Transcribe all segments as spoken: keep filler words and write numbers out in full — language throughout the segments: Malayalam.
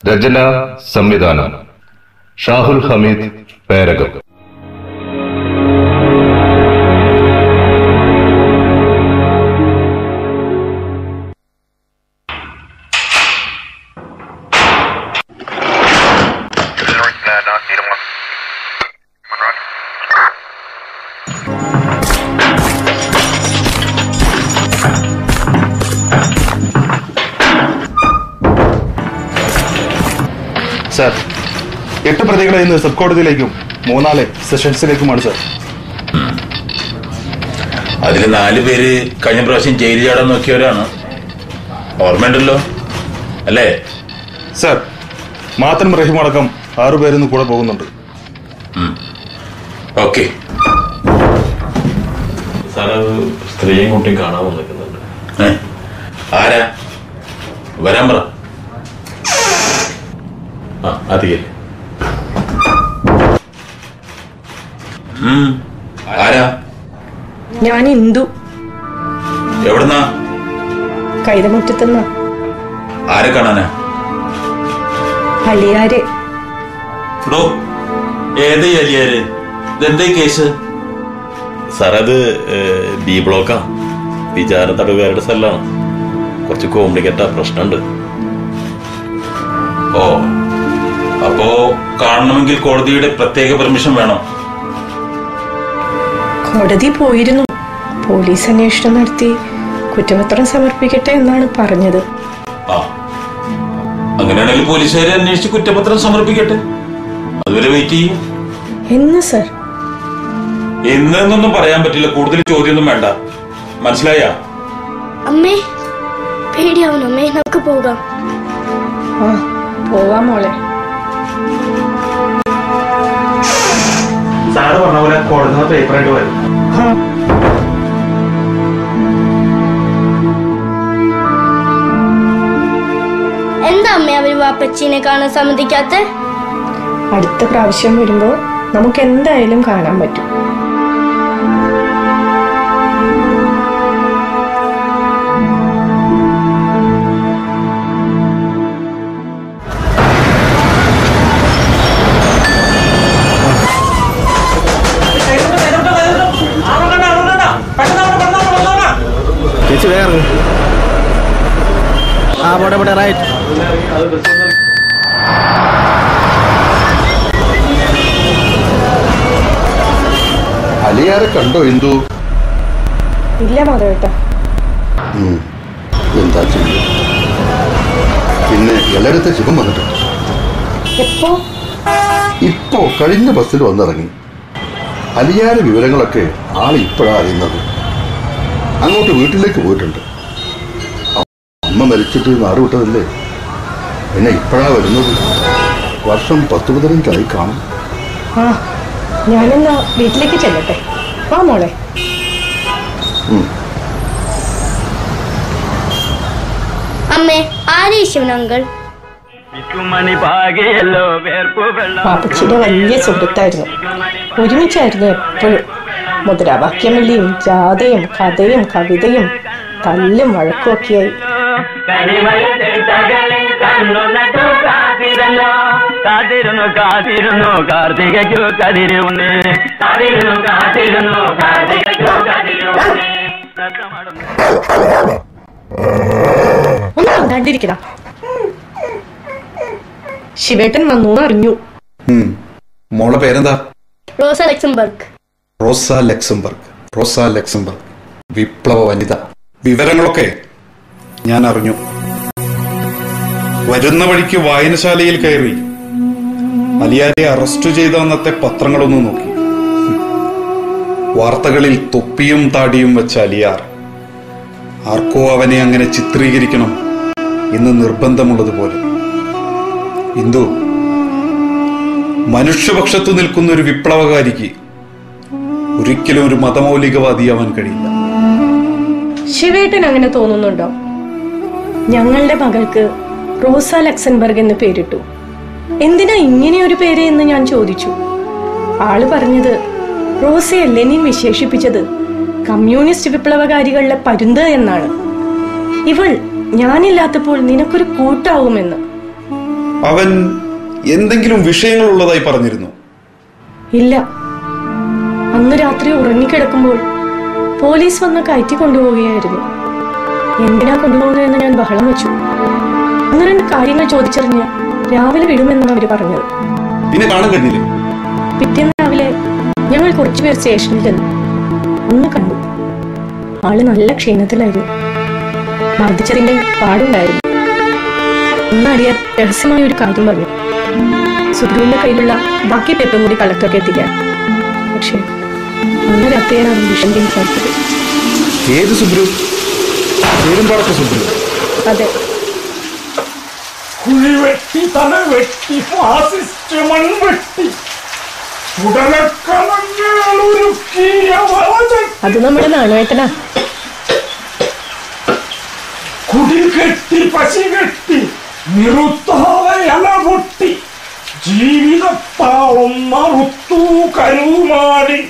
രചന സംവിധാനം ഷാഹുൽ ഹമീദ് പേരകം. സാർ, എട്ട് പ്രതികളെ ഇന്ന് സബ് കോടതിയിലേക്കും മൂന്നാളെ സെഷൻസിലേക്കുമാണ് സാർ. അതിൽ നാല് പേര് കഴിഞ്ഞ പ്രാവശ്യം ജയിലിൽ ചാടാൻ നോക്കിയവരാണ്. ഓർമ്മയുണ്ടല്ലോ അല്ലേ? സാർ, മാത്രം റഹീം അടക്കം ആറുപേരിന്ന് കൂടെ പോകുന്നുണ്ട്. ഓക്കെ സാർ, സ്ത്രീയും കുട്ടിയും കാണാൻ വന്നിരിക്കുന്നുണ്ട്. ആരാ? വരാൻ പറ. ആ അധികേ. ആരാ? ഞാൻ ഇന്ദു. എവിടുന്നാ? കൈതമുറ്റത്തുനിന്നാ. ആരെ കാണാനാ? അലിയാര്. ഏത് അലിയാര്? ഇതെന്താ കേസ്? സാർ, അത് ബി ബ്ലോക്കാ. വിചാര തടവുകാരുടെ സ്ഥലമാണ്. കുറച്ച് കോംപ്ലിക്കേറ്റാ, പ്രശ്നമുണ്ട്. ഓ, അപ്പോ കാണണമെങ്കിൽ കോടതിയുടെ പ്രത്യേക പെർമിഷൻ വേണം. കോടതി പോയിരുന്നു. പോലീസ് അന്വേഷണം നടത്തി കുറ്റപത്രം സമർപ്പിക്കട്ടെ എന്നാണ് പറഞ്ഞത്. ആ, അങ്ങനെയാണെങ്കിൽ പോലീസുകാരെ അന്വേഷിച്ച് കുറ്റപത്രം സമർപ്പിക്കട്ടെ. അതുവരെ വെയിറ്റ് ചെയ്യും. എന്ന് സർ? എന്നൊന്നും പറയാൻ പറ്റില്ല. കൂടുതൽ ചോദ്യമൊന്നും വേണ്ട. മനസ്സിലായ? അമ്മേ, പേടിയാവുന്നു അമ്മേ, നമുക്ക് പോകാം. ആ, പോവാം മോളെ. സാറ് പറഞ്ഞ പോലെ കോടതി പേപ്പറായിട്ട് വരും. എന്താ അമ്മേ അവര് വാപ്പച്ചീനെ കാണാൻ സമ്മതിക്കാത്ത? അടുത്ത പ്രാവശ്യം വരുമ്പോ നമുക്ക് എന്തായാലും കാണാൻ പറ്റും. അലിയാരെ കണ്ടോ ഇന്ദു? ഇല്ല മാധവേട്ട. എന്താ ചെയ്യും? പിന്നെ എല്ലായിടത്തെ ശിവം വന്നിട്ടുണ്ട്. എപ്പോ? ഇപ്പോ കഴിഞ്ഞ ബസ്സിൽ വന്നിറങ്ങി. അലിയാരെ വിവരങ്ങളൊക്കെ ആൾ ഇപ്പോഴാ അറിയുന്നത്. അങ്ങോട്ട് വീട്ടിലേക്ക് പോയിട്ടുണ്ട്. അമ്മ മരിച്ചിട്ട് നാട് വിട്ടതല്ലേ, പിന്നെ ഇപ്പോഴാ വരുന്നത്. വർഷം പത്ത് പതിനഞ്ചായി കാണും. ആ, ഞാനെന്നാ വീട്ടിലേക്ക് ചെല്ലട്ടെ. വാ മോളെ. അമ്മേ, ആരേ ശിവൻ അങ്കിൾ? പാപ്പച്ചിയുടെ വലിയ സുഹൃത്തായിരുന്നു. ഒരുമിച്ചായിരുന്നു എപ്പോഴും. മുദ്രാവാക്യമല്ലിയും ജാഥയും കഥയും കവിതയും തല്ലും വഴക്കും ഒക്കെയായി. കാത്തിരുന്നു കാത്തിരുന്നു കാർത്തികയ്ക്കു കതിരുന്നേ, കാത്തിരുന്നു കാത്തിരുന്നു കാർത്തികയ്ക്കു കതിരുന്നേ. ഒന്നും കണ്ടിരിക്കടാ. ശിവേട്ടൻ വന്നു അറിഞ്ഞു. മോളെ പേരെന്താ? Rosa Luxemburg. Rosa Luxemburg. Rosa Luxemburg, വിപ്ലവ വനിത. വിവരങ്ങളൊക്കെ ഞാൻ അറിഞ്ഞു. വരുന്ന വഴിക്ക് വായനശാലയിൽ കയറി അലിയാരെ അറസ്റ്റ് ചെയ്ത അന്നത്തെ പത്രങ്ങളൊന്നും നോക്കി. വാർത്തകളിൽ തൊപ്പിയും താടിയും വെച്ച അലിയാർ. ആർക്കോ അവനെ അങ്ങനെ ചിത്രീകരിക്കണം എന്ന് നിർബന്ധമുള്ളതുപോലെ. ഇന്ദു, മനുഷ്യപക്ഷത്തു നിൽക്കുന്ന ഒരു വിപ്ലവകാരിക്ക് ഒരിക്കലും ഒരു മതമൗലികവാദിയാവാൻ കഴിയില്ല. ശിവേട്ടൻ അങ്ങനെ തോന്നുന്നുണ്ടോ? ഞങ്ങളുടെ മകൾക്ക് റോസ ലക്സംബർഗ് എന്ന് പേരിട്ടു. എന്തിനാ ഇങ്ങനെ ഒരു പേര് എന്ന് ഞാൻ ചോദിച്ചു. ആള് പറഞ്ഞത് റോസയെ ലെനിൻ വിശേഷിപ്പിച്ചത് കമ്മ്യൂണിസ്റ്റ് വിപ്ലവകാരികളുടെ പരുന്ത് എന്നാണ്. ഇവൾ ഞാനില്ലാത്തപ്പോൾ നിനക്കൊരു കൂട്ടാവുമെന്ന്. അവൻ എന്തെങ്കിലും വിഷയങ്ങൾ ഉള്ളതായി പറഞ്ഞിരുന്നു? ഇല്ല. അന്ന് രാത്രി ഉറങ്ങിക്കിടക്കുമ്പോൾ പോലീസ് വന്ന് കയറ്റി കൊണ്ടുപോവുകയായിരുന്നു. എന്തിനാ കൊണ്ടുപോകുന്നതെന്ന് ഞാൻ ബഹളം വെച്ചു. ഒന്ന് രണ്ട് കാര്യങ്ങൾ ചോദിച്ചറിഞ്ഞ് രാവിലെ വിടുമെന്നാണ് അവര് പറഞ്ഞത്. പിന്നെ കാണാൻ കഴിഞ്ഞില്ലേ? പിറ്റേന്ന് രാവിലെ ഞങ്ങൾ കുറച്ചുപേർ സ്റ്റേഷനിൽ ചെന്നു. ഒന്ന് കണ്ടു. ആള് നല്ല ക്ഷീണത്തിലായിരുന്നു. മർദ്ദിച്ചതിന്റെ പാടുണ്ടായിരുന്നു. ഒന്ന് അറിയാൻ രഹസ്യമായ ഒരു കാര്യം പറഞ്ഞു. സുബ്രുവിന്റെ കയ്യിലുള്ള ബാക്കി പേപ്പറും കൂടി കളക്ടർക്ക് എത്തിക്കാൻ. പക്ഷേ അന്ന് രാത്രിയാണ് അവൻ വിഷം സംസാരിച്ചത്. ഏത് സുബ്രു? പേരുംപാടത്തെ സുബ്രു? അതെ. കുഴിവെട്ടി തല വെട്ടി ഫാസിസ്റ്റ് മൺവെട്ടി അത് നമ്മുടെ നാണുവേട്ടനാ. കുടിൽ കെട്ടി പശി കെട്ടി നിറുത്താതെ ഇല പൊട്ടി ജീവിതത്താളം മറുത്തു കരുമാടി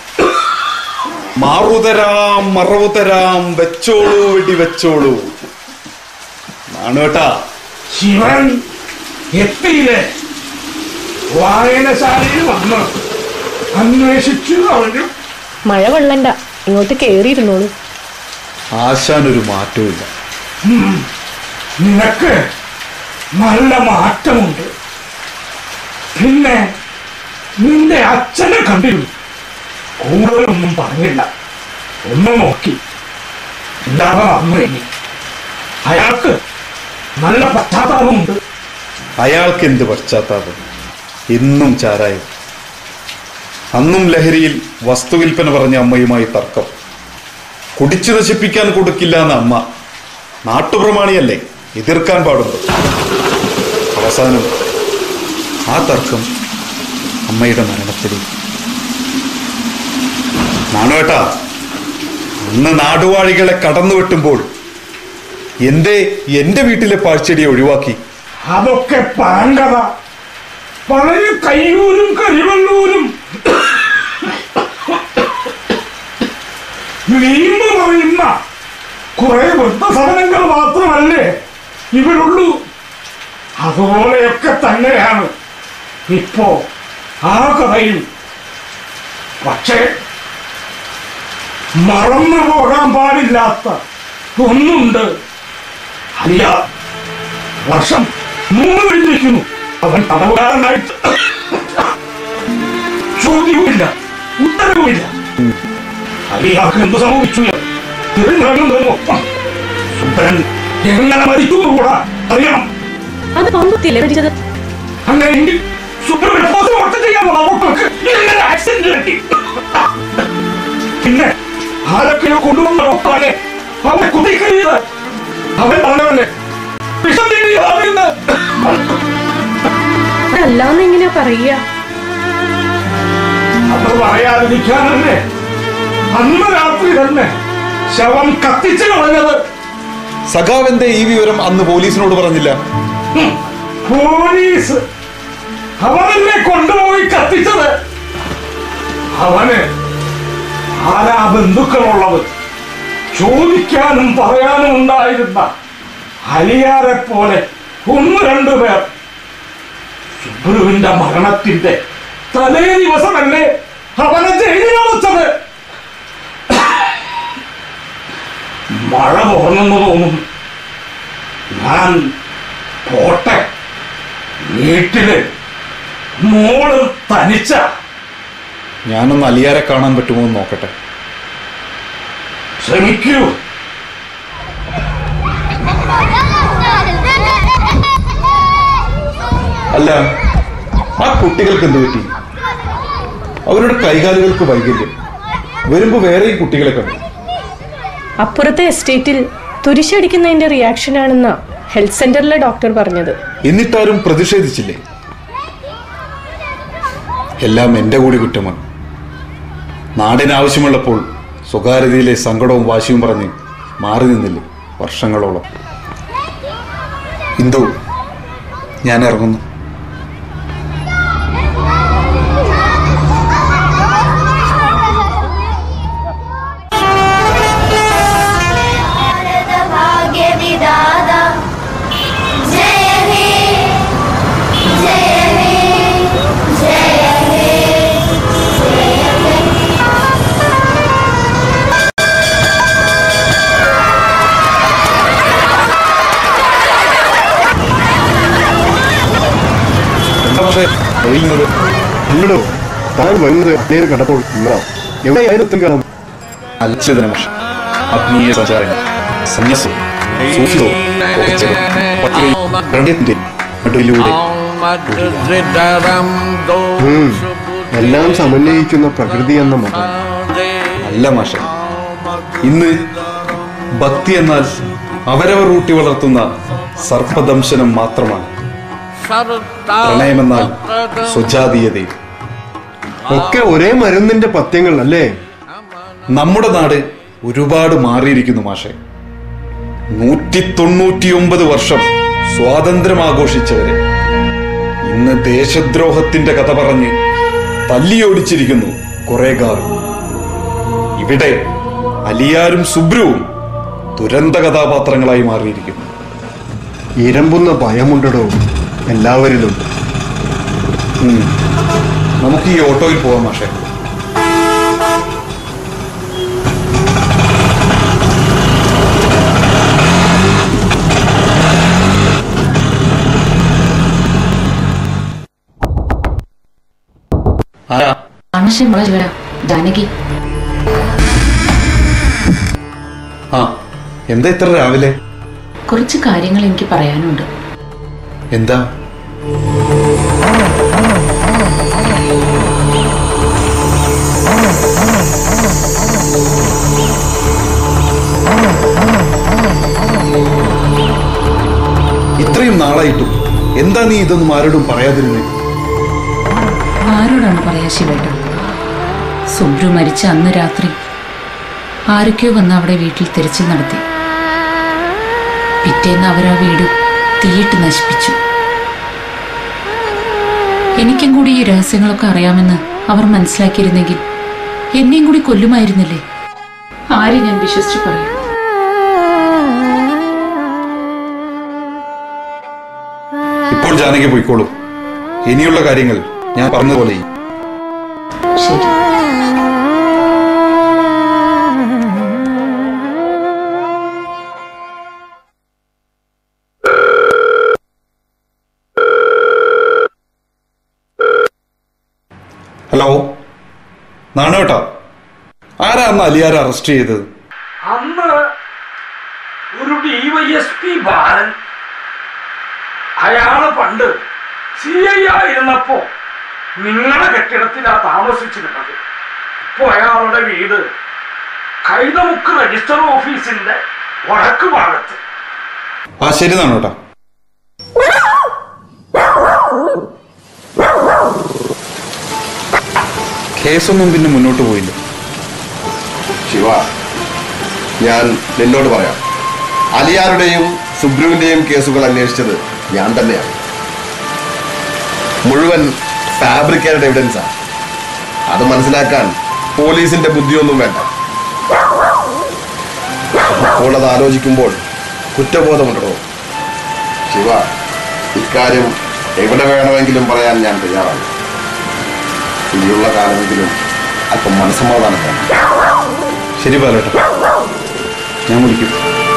മാറുതരാം മറവുതരാം വെച്ചോളൂ വെടി വെച്ചോളൂ. നാണുവേട്ടാ, ശിവൻ എത്തിയില്ലേ? വായനശാലയിൽ വന്ന് അന്വേഷിച്ചു പറഞ്ഞു. മഴ കൊള്ളണ്ട, ഇങ്ങോട്ട് കേറിയിരുന്നോളൂ. ആശാനൊരു മാറ്റമില്ല. നിനക്ക് നല്ല മാറ്റമുണ്ട്. പിന്നെ നിന്റെ അച്ഛനെ കണ്ടിരുന്നു. കൂടുതലൊന്നും പറഞ്ഞില്ല, ഒന്ന് നോക്കി ഇല്ലാതെ വന്നു. ഇനി അയാൾക്ക് നല്ല പശ്ചാത്താപമുണ്ട്. അയാൾക്ക് എന്ത് പശ്ചാത്താപം? എന്നും ചാരായം. അന്നും ലഹരിയിൽ വസ്തുവിൽപ്പന പറഞ്ഞ അമ്മയുമായി തർക്കം. കുടിച്ചു നശിപ്പിക്കാൻ കൊടുക്കില്ല എന്ന അമ്മ. നാട്ടുപ്രമാണിയല്ലേ, എതിർക്കാൻ പാടുണ്ട്. അവസാനം ആ തർക്കം അമ്മയുടെ മരണത്തിലേക്ക്. നാണുവേട്ടാ, അന്ന് നാടുവാഴികളെ കടന്നു വെട്ടുമ്പോൾ എന്തേ എന്റെ വീട്ടിലെ പാഴ്ചെടിയെ ഒഴിവാക്കി? അതൊക്കെ പാങ്കത. പഴയ കയ്യൂരും കരിവള്ളൂരും വീമ്പ് പറയുന്ന കുറെ വൃദ്ധസദനങ്ങൾ മാത്രമല്ലേ ഇവരുള്ളൂ. അതുപോലെയൊക്കെ തന്നെയാണ് ഇപ്പോ ആ കഥയും. പക്ഷേ മറന്നു പോകാൻ പാടില്ലാത്ത ഒന്നുണ്ട്. അല്ല, വർഷം മൂന്ന് കഴിഞ്ഞിരിക്കുന്നു. അവൻ തടവുകാരനായിട്ട് ചോദ്യവുമില്ല, ഉത്തരവുമില്ല. അലിയാൾക്ക് എന്ത് സംഭവിച്ചു? തിരുനൊപ്പം സുബ്രൻ എങ്ങനെ മരിച്ചു കൂടാ അറിയണം. അത് പമ്പത്തില്ലേ മരിച്ചത്? അങ്ങനെയെങ്കിൽ സുബ്രനെ പോസ്റ്റ്മോർട്ടം ചെയ്യാനുള്ള മക്കൾക്ക് ഇങ്ങനെ ആക്സിഡന്റ് പറ്റി. പിന്നെ ആരൊക്കെയോ കൊണ്ടുവന്ന ഡോക്ടറെ അവനെ കുതിക്കരുത്. അവൻ പറഞ്ഞവല്ലേ വിഷം തിരികെ അല്ലാന്ന് എങ്ങനെയാ പറയുക? അത് പറയാതിരിക്കാനല്ലേ അന്ന് രാത്രി തന്നെ ശവം കത്തിച്ചു കളഞ്ഞത്. സഖാവെന്തേ ഈ വിവരം അന്ന് പോലീസിനോട് പറഞ്ഞില്ല? പോലീസ് അവനല്ലേ കൊണ്ടുപോയി കത്തിച്ചത്. അവന് ആരാ ബന്ധുക്കളുള്ളത്? ചോദിക്കാനും പറയാനും ഉണ്ടായിരുന്ന അലിയാരെ പോലെ ഒന്ന് രണ്ടു പേർ. സുബ്രുവിന്റെ മരണത്തിന്റെ തലേ ദിവസമല്ലേ അവനെ ജയിലിലടച്ചത്. മഴ തുറന്നെന്ന് തോന്നുന്നു. ഞാൻ പോട്ടെ. വീട്ടില് മോള് തനിച്ച. ഞാനൊന്ന് അലിയാരെ കാണാൻ പറ്റുമോ എന്ന് നോക്കട്ടെ. ശ്രമിക്കൂ. അല്ല, ആ കുട്ടികൾക്ക് എന്ത് പറ്റി? അവരുടെ കൈകാലുകൾക്ക് വൈകല്യം. വരുമ്പോ വേറെയും കുട്ടികളെ കണ്ടു. അപ്പുറത്തെ എസ്റ്റേറ്റിൽ തുരിശടിക്കുന്നതിന്റെ റിയാക്ഷൻ ആണെന്നാ ഹെൽത്ത് സെന്ററിലെ ഡോക്ടർ പറഞ്ഞത്. എന്നിട്ടാരും പ്രതിഷേധിച്ചില്ലേ? എല്ലാം എന്റെ കൂടി കുറ്റമാണ്. നാടിനാവശ്യമുള്ളപ്പോൾ സ്വകാര്യതയിലെ സങ്കടവും വാശിയും പറഞ്ഞ് മാറി നിന്നില്ലേ വർഷങ്ങളോളം. ഇന്ദു, ഞാൻ ഇറങ്ങുന്നു. ഇല്ലടോ, താൻ വരുന്നത് നേരെ കണ്ടപ്പോൾ ഇന്നോ എവിടെയായിരുന്നു കാണാം. അത്ഭുത മാഷെ, ആത്മീയ സഞ്ചാരം, സന്യാസം, സൂഫിയോ, പ്രണയത്തിന്റെ നടുവിലൂടെ എല്ലാം സമന്വയിക്കുന്ന പ്രകൃതി എന്ന മതം അല്ല മാഷെ. ഇന്ന് ഭക്തി എന്നാൽ അവരവർ ഊട്ടി വളർത്തുന്ന സർപ്പദംശനം മാത്രമാണ്. പ്രണയമെന്നാൽ സ്വജാതീയതയും. ഒക്കെ ഒരേ മരുന്നിന്റെ പത്യങ്ങൾ അല്ലേ? നമ്മുടെ നാട് ഒരുപാട് മാറിയിരിക്കുന്നു മാഷെ. നൂറ്റി തൊണ്ണൂറ്റിയൊമ്പത് വർഷം സ്വാതന്ത്ര്യം ആഘോഷിച്ചവരെ ഇന്ന് ദേശദ്രോഹത്തിന്റെ കഥ പറഞ്ഞ് തല്ലിയോടിച്ചിരിക്കുന്നു കുറെ കാർ. ഇവിടെ അലിയാരും സുബ്രുവും ദുരന്ത കഥാപാത്രങ്ങളായി മാറിയിരിക്കുന്നു. ഇരമ്പുന്ന ഭയമുണ്ടടോ എല്ലാവരിലും. നമുക്ക് ഈ ഓട്ടോയിൽ പോവാം മാഷെ. ജാനകി. ആ, എന്താ ഇത്ര രാവിലെ? കുറച്ച് കാര്യങ്ങൾ എനിക്ക് പറയാനുണ്ട്. എന്താ? ഇത്രയും നാളായിട്ടും എന്താ നീ ഇതൊന്നും ആരോടും പറയാതിരുന്നേ? ആരോടാണ് പറയാ ശിവേട്ട? സുബ്രു മരിച്ച അന്ന് രാത്രി ആരൊക്കെയോ വന്ന് അവിടെ വീട്ടിൽ തിരച്ചിൽ നടത്തി. പിറ്റേന്ന് അവരാ വീട് തീയിട്ട് നശിപ്പിച്ചു. എനിക്കും കൂടി ഈ രഹസ്യങ്ങളൊക്കെ അറിയാമെന്ന് അവർ മനസ്സിലാക്കിയിരുന്നെങ്കിൽ എന്നെയും കൂടി കൊല്ലുമായിരുന്നില്ലേ? ആരെ ഞാൻ വിശ്വസിച്ചു പറയും? ഇപ്പോൾ ജാനകി പോയിക്കോളൂ. ഇനിയുള്ള കാര്യങ്ങൾ ഞാൻ പറഞ്ഞതുപോലെ. ശരി. ഹലോ, നാണോട്ടാ. ആരാ അന്ന് അലിയാർ അറസ്റ്റ് ചെയ്തത്? അന്ന് ഒരു ഡിവൈഎസ്പി ബാലൻ, അയാള് പണ്ട് സി ഐ ആയിരുന്നപ്പോ നിങ്ങളുടെ കെട്ടിടത്തിലാ താമസിച്ചിരുന്നത്. ഇപ്പൊ അയാളുടെ വീട് കൈതമുക്ക് രജിസ്റ്റർ ഓഫീസിന്റെ വടക്ക് ഭാഗത്ത്. ആ ശരി നാണോട്ടാ. കേസൊന്നും പിന്നെ മുന്നോട്ട് പോയില്ല. ശിവ, ഞാൻ നിന്നോട് പറയാം. അലിയാരുടെയും സുബ്രുവിന്റെയും കേസുകൾ അന്വേഷിച്ചത് ഞാൻ തന്നെയാണ്. മുഴുവൻ ഫാബ്രിക്കേറ്റഡ് എവിഡൻസാണ്. അത് മനസ്സിലാക്കാൻ പോലീസിന്റെ ബുദ്ധിയൊന്നും വേണ്ട. അപ്പോൾ അത് ആലോചിക്കുമ്പോൾ കുറ്റബോധമുണ്ടോ ശിവ? ഇക്കാര്യം എവിടെ വേണമെങ്കിലും പറയാൻ ഞാൻ തയ്യാറാണ്. ഇനിയുള്ള കാലമെങ്കിലും അല്പം മനസ്സമാധാനത്താണ്. ശരി ബാലേട്ട, ഞാൻ വിളിക്കും.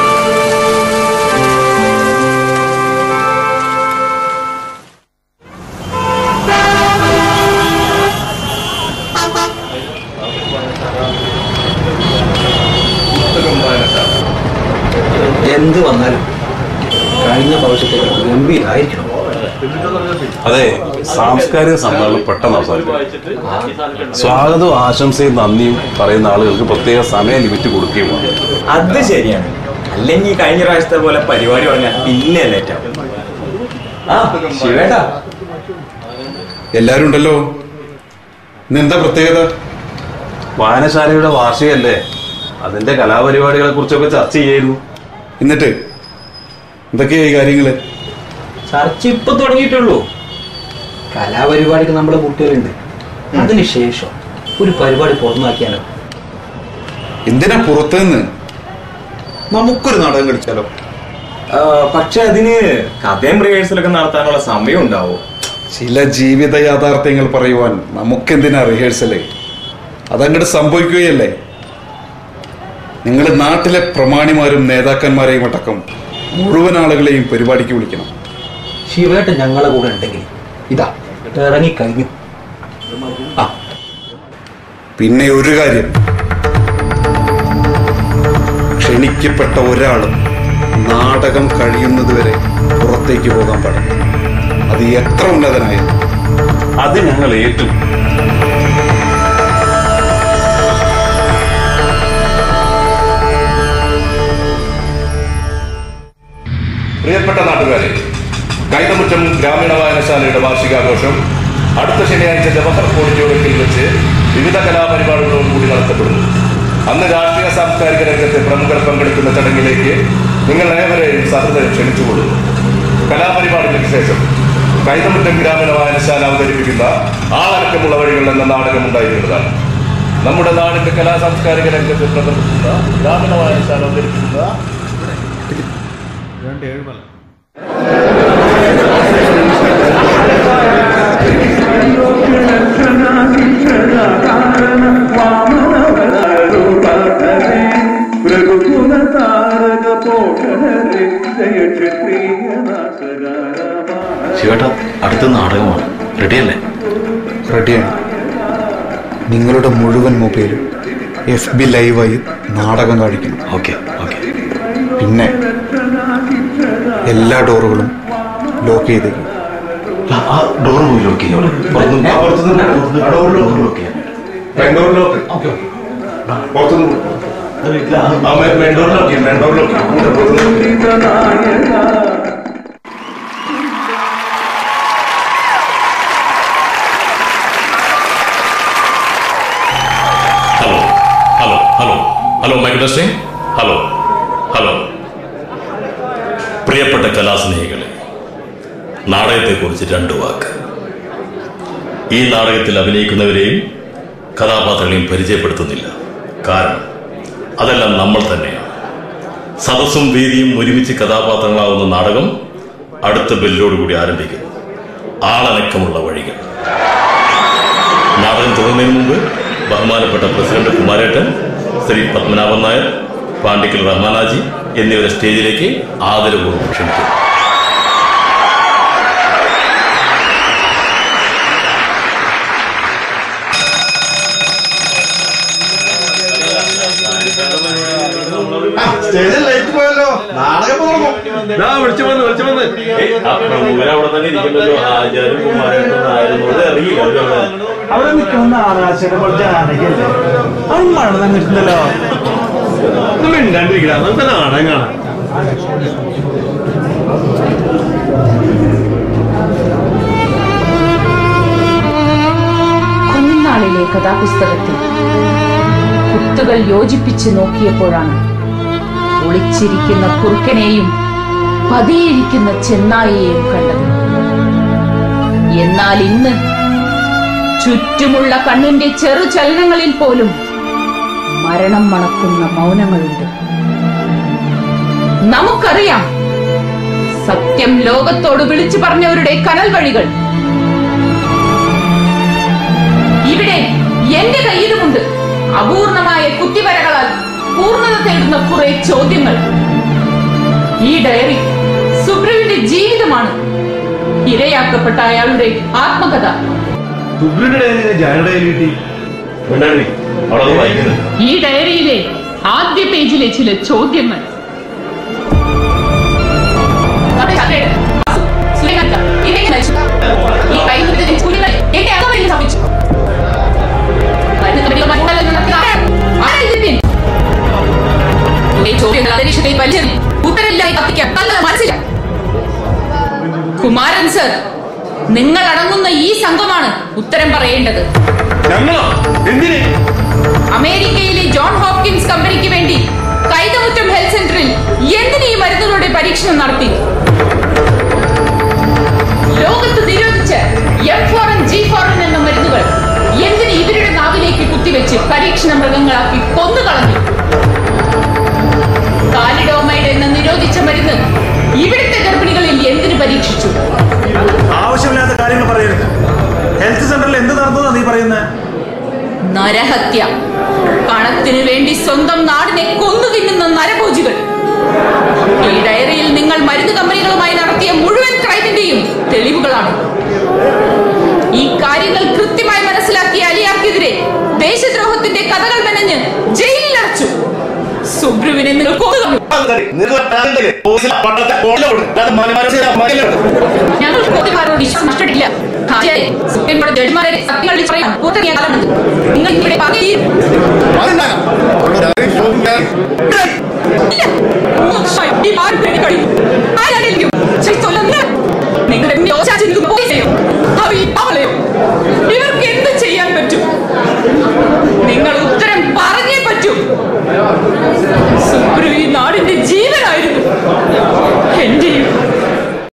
എന്ത് വന്നാലും കഴിഞ്ഞ ഭവിഷ്യത്തേക്ക് ഗംഭീരായിരിക്കണം. അതെ, സാംസ്കാരിക സമ്മേളനം പെട്ടെന്ന് അവസാനിക്കും. സ്വാഗതവും ആശംസയും നന്ദിയും പറയുന്ന ആളുകൾക്ക് പ്രത്യേക സമയ ലിമിറ്റ് കൊടുക്കുകയും വേണം. അത് ശരിയാണ്. അല്ലെങ്കിൽ കഴിഞ്ഞ പ്രാവശ്യത്തെ പോലെ പരിപാടി പറഞ്ഞാൽ പിന്നെ ലേറ്റാവും. ആ ശിവേട്ടാ, എല്ലാരും ഉണ്ടല്ലോ. ഇന്നെന്താ പ്രത്യേകത? വായനശാലയുടെ വാർഷികല്ലേ, അതിന്റെ കലാപരിപാടികളെ കുറിച്ചൊക്കെ ചർച്ച ചെയ്യായിരുന്നു. എന്നിട്ട് എന്തൊക്കെയാ ഈ കാര്യങ്ങള്? ചർച്ച ഇപ്പൊ തുടങ്ങിയിട്ടുള്ളൂ. കലാപരിപാടിക്ക് നമ്മളെ കുട്ടികളുണ്ട്. അതിനുശേഷം ഒരു പരിപാടി പുറന്നാക്കിയാലോ? എന്തിനാ പുറത്തുനിന്ന്? നമുക്കൊരു നാടകം കളിച്ചാലോ? പക്ഷെ അതിന് കഥയും റിഹേഴ്സലൊക്കെ നടത്താനുള്ള സമയം ഉണ്ടാവോ? ചില ജീവിത യാഥാർത്ഥ്യങ്ങൾ പറയുവാൻ നമുക്കെന്തിനാ റിഹേഴ്സല്? അതങ്ങോട്ട് സംഭവിക്കുകയല്ലേ. നിങ്ങൾ നാട്ടിലെ പ്രമാണിമാരും നേതാക്കന്മാരെയും അടക്കം മുഴുവൻ ആളുകളെയും പരിപാടിക്ക് വിളിക്കണം. ശിവേട്ടൻ ഞങ്ങളെ കൂടെ ഉണ്ടെങ്കിൽ ഇതാ ഇറങ്ങിക്കഴിഞ്ഞു. ആ പിന്നെ ഒരു കാര്യം, ക്ഷണിക്കപ്പെട്ട ഒരാളും നാടകം കഴിയുന്നതുവരെ പുറത്തേക്ക് പോകാൻ പാടില്ല. അത് എത്ര ഉന്നതനായാലും. അത് ഞങ്ങൾ ഏറ്റു. പ്രിയപ്പെട്ട നാട്ടുകാരെ, കൈതമുറ്റം ഗ്രാമീണ വായനശാലയുടെ വാർഷികാഘോഷം അടുത്ത ശനിയാഴ്ച ജവഹർ ഓഡിറ്റോറിയത്തിൽ വെച്ച് വിവിധ കലാപരിപാടികളോടും കൂടി നടത്തപ്പെടുന്നു. അന്ന് രാഷ്ട്രീയ സാംസ്കാരിക രംഗത്തെ പ്രമുഖർ പങ്കെടുക്കുന്ന ചടങ്ങിലേക്ക് നിങ്ങൾ ഏവരെയും സഹൃദയം ക്ഷണിച്ചുകൊള്ളുന്നു. കലാപരിപാടികൾക്ക് ശേഷം കൈതമുറ്റം ഗ്രാമീണ വായനശാല അവതരിപ്പിക്കുന്ന ആളടക്കമുള്ള വഴികൾ എന്ന നാടകം ഉണ്ടായിരിക്കുന്നതാണ്. നമ്മുടെ നാടിന്റെ കലാ സാംസ്കാരിക രംഗത്തെ പ്രദർശിക്കുന്ന ഗ്രാമീണ വായനശാല അവതരിപ്പിക്കുന്ന ശിവേട്ടാ, അടുത്ത നാടകമാണ്. റെഡിയല്ലേ? റെഡിയാണ്. നിങ്ങളുടെ മുഴുവൻ മൊബൈലും എഫ് ബി ലൈവായി നാടകം കാണിക്കണം. Okay okay. പിന്നെ എല്ലാ ഡോറുകളും ലോക്ക് ചെയ്തേക്കും. ആ ഡോർ പോയി ലോക്ക് ചെയ്യാം. Hello hello hello mike testing. Hello hello പ്രിയപ്പെട്ട കലാസ്നേഹികളെ, നാടകത്തെക്കുറിച്ച് രണ്ട് വാക്ക്. ഈ നാടകത്തിൽ അഭിനയിക്കുന്നവരെയും കഥാപാത്രങ്ങളെയും പരിചയപ്പെടുത്തുന്നില്ല. കാരണം അതെല്ലാം നമ്മൾ തന്നെയാണ്. സദസ്സും വേദിയും ഒരുമിച്ച് കഥാപാത്രങ്ങളാവുന്ന നാടകം അടുത്ത ബെല്ലോടുകൂടി ആരംഭിക്കുന്നു. ആളനക്കമുള്ള വഴികൾ. നാടകം തുടങ്ങുന്നതിന് മുമ്പ് ബഹുമാനപ്പെട്ട പ്രസിഡന്റ് കുമാരേട്ടൻ, ശ്രീ പത്മനാഭൻ നായർ, പാണ്ടിക്കൽ റഹ്മാനാജി എന്നിവരെ സ്റ്റേജിലേക്ക് ആദരപൂർവ്വം ക്ഷണിക്കുന്നു. വിളിച്ചു വന്ന് വിളിച്ചു വന്ന് അവിടെ തന്നെ ഇരിക്കുന്നല്ലോ. ആചാര്യം കുമാരേട്ടൻ നായരോട് അറിയില്ല. അവിടെ നിൽക്കുന്ന ആകാശയുടെ കുറച്ച് ആനകല്ലേ, അത് മഴ നിൽക്കുന്നല്ലോ. മിണ്ടാണ്ടിരിക്കണം, നമുക്ക് നാടകം കാണാം. കുഞ്ഞുനാളിലെ കഥാപുസ്തകത്തിൽ കുത്തുകൾ യോജിപ്പിച്ച് നോക്കിയപ്പോഴാണ് ഒളിച്ചിരിക്കുന്ന കുറുക്കനെയും പതിയിരിക്കുന്ന ചെന്നായിയെയും കണ്ടത്. എന്നാൽ ഇന്ന് ചുറ്റുമുള്ള കണ്ണിന്റെ ചെറു ചലനങ്ങളിൽ പോലും മരണം മണക്കുന്ന മൗനങ്ങളുണ്ട്. നമുക്കറിയാം സത്യം ലോകത്തോട് വിളിച്ചു പറഞ്ഞവരുടെ കനൽ വഴികൾ. ഇവിടെ എന്റെ കയ്യിലുമുണ്ട് അപൂർണമായ കുത്തിവരകളാൽ പൂർണ്ണത തേടുന്ന കുറെ ചോദ്യങ്ങൾ. ഈ ഡയറി സുബ്രുവിന്റെ ജീവിതമാണ്. ഇരയാക്കപ്പെട്ട അയാളുടെ ആത്മകഥ. ഈ ഡയറിയിലെ ആദ്യ പേജിലെ ചില ചോദ്യങ്ങൾ. കുമാരൻ സർ, നിങ്ങൾ അടങ്ങുന്ന ഈ സംഘമാണ് ഉത്തരം പറയേണ്ടത്. അമേരിക്കയിലെ ജോൺ ഹോപ്കിൻസ് കമ്പനിക്ക് വേണ്ടി കൈതമുറ്റം ഹെൽത്ത് സെന്ററിൽ എന്തിന് ഈ മരുന്നുകളുടെ പരീക്ഷണം നടത്തി? ലോകത്ത് നിരോധിച്ച എം ഫോറൻ ജി ഫോറൻ എന്ന മരുന്നുകൾ എന്തിന് ഇവരുടെ നാവിലേക്ക് കുത്തിവെച്ച് പരീക്ഷണ മൃഗങ്ങളാക്കി കൊന്നുകളഞ്ഞു? കാലിഡോമൈഡ് എന്ന നിരോധിച്ച മരുന്ന് ഇവിടുത്തെ ഗർഭിണികളിൽ എന്തിനു പരീക്ഷിച്ചു? ആവശ്യമില്ലാത്ത കാര്യങ്ങൾ പറയരുത്. ഹെൽത്ത് സെന്ററിൽ എന്ത് നടന്നതാ നീ പറയുന്നത്? നരഹത്യ. പണത്തിനു വേണ്ടി സ്വന്തം നാടിനെ കൊന്നു തിന്നുന്ന നരഭോജികൾ. ഈ ഡയറിയിൽ നിങ്ങൾ മരുന്ന് കമ്പനികളുമായി നടത്തിയ മുഴുവൻ ക്രൈമിന്റെയും തെളിവുകളാണ്. സുബ്രുവിനെ നിങ്ങൾ കൊന്നു. ഞങ്ങൾക്ക് കോടതിമാരോട് വിശ്വാസം നഷ്ടപ്പെട്ടില്ല. സുപ്രീം കോടതി ജഡ്ജിമാരെ സത്യങ്ങൾ വിളിച്ച് പറയാൻ പൂർത്തിയായ കാലമുണ്ട്. നിങ്ങൾ ഇവിടെ പറഞ്ഞു